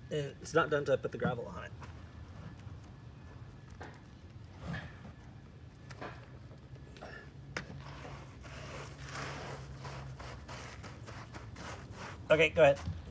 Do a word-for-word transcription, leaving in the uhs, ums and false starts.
It's not done until I put the gravel on it. Okay, go ahead.